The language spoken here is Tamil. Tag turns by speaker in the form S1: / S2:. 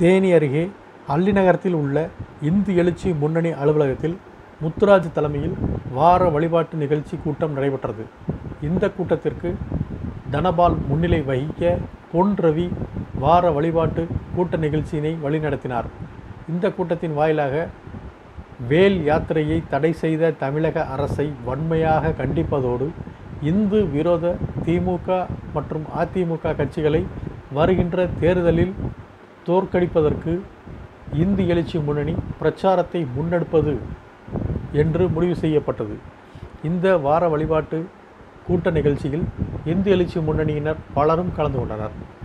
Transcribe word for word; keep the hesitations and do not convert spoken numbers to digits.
S1: தேனி அருகே அல்லிநகரத்தில் உள்ள இந்து எழுச்சி முன்னணி அலுவலகத்தில் முத்துராஜ் தலைமையில் வார வழிபாட்டு நிகழ்ச்சி கூட்டம் நடைபெற்றது. இந்த கூட்டத்திற்கு தனபால் முன்னிலை வகிக்க பொன் ரவி வார வழிபாட்டு கூட்ட நிகழ்ச்சியினை வழிநடத்தினார். இந்த கூட்டத்தின் வாயிலாக வேல் யாத்திரையை தடை செய்த தமிழக அரசை வன்மையாக கண்டிப்பதோடு இந்து விரோத திமுக மற்றும் அதிமுக கட்சிகளை வருகின்ற தேர்தலில் தோற்கடிப்பதற்கு இந்து எழுச்சி முன்னணி பிரச்சாரத்தை முன்னெடுப்பது என்று முடிவு செய்யப்பட்டது. இந்த வார வழிபாட்டு கூட்ட நிகழ்ச்சியில் இந்து எழுச்சி முன்னணியினர் பலரும் கலந்து கொண்டனர்.